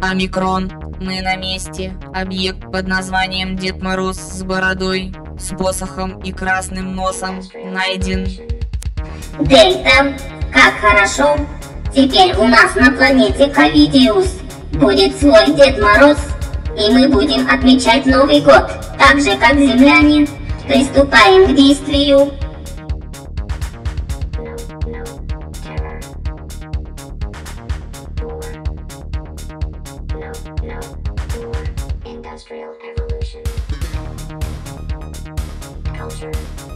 Омикрон. Мы на месте. Объект под названием Дед Мороз с бородой, с посохом и красным носом найден. Дельта, как хорошо. Теперь у нас на планете Ковидиус будет свой Дед Мороз, и мы будем отмечать Новый год, так же как земляне. Приступаем к действию. Industrial evolution. Culture.